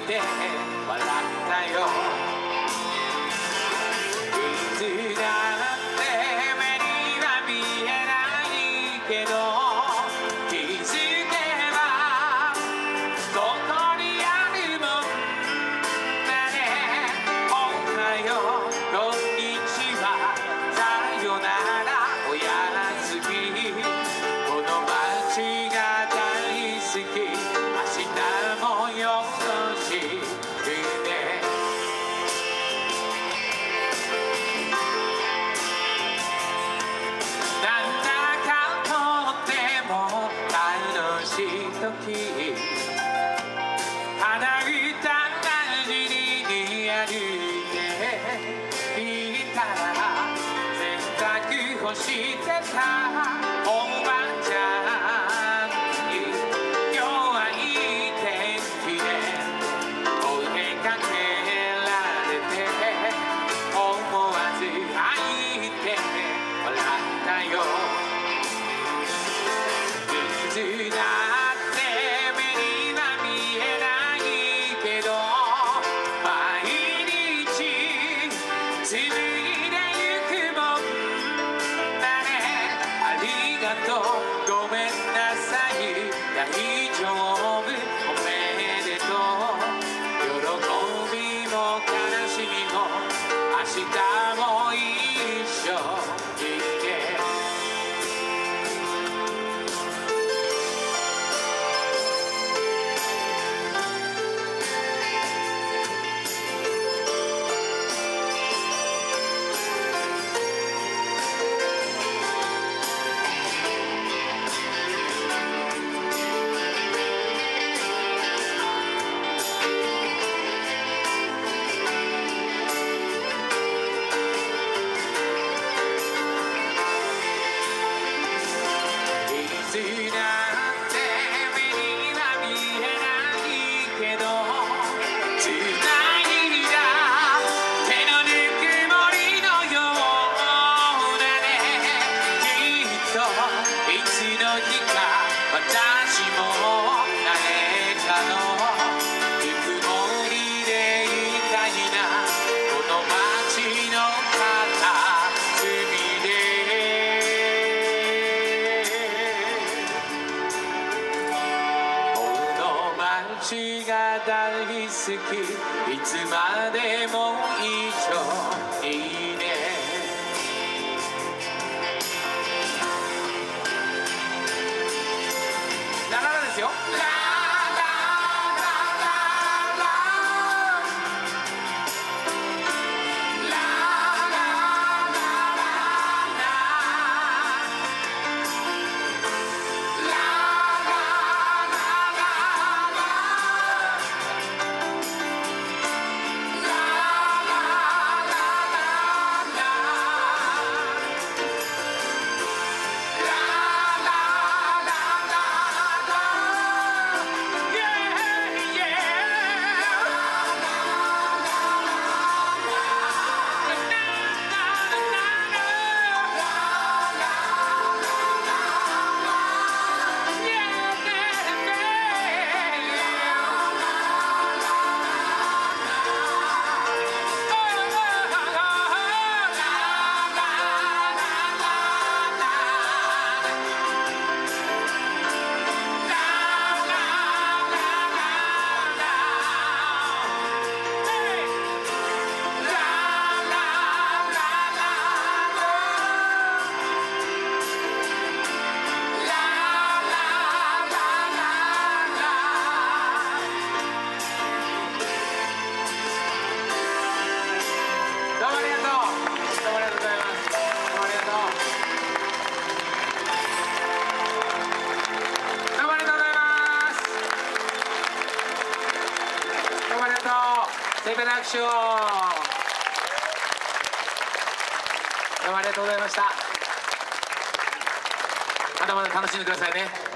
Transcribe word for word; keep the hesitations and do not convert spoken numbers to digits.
て笑ったよ。いつだって目には見えないけど気づけばここにあるもんだね。おはようこんにちはさよならおやすみ。この街が大好き明日もよろしくね。なんだかとっても楽しい時鼻歌なじに歩いていたら洗濯干してたおばちゃんに今日はいい天気で声かけられて思わず泣いて笑ったよ。いつだって目には見えないけど毎日紡いでゆくもんだね。ありがとうごめんなさい大丈夫おめでとう。喜びも悲しみも明日も一緒にね。いつだって目には見えないけどつないだ手のぬくもりのようだね。きっといつの日か私も誰かのぬくもりでいたいな。この街の片隅で街が大好きいつまでも一緒にね。ラララですよ。ラララララララセイペナアクション。どうもありがとうございました。まだまだ楽しんでくださいね。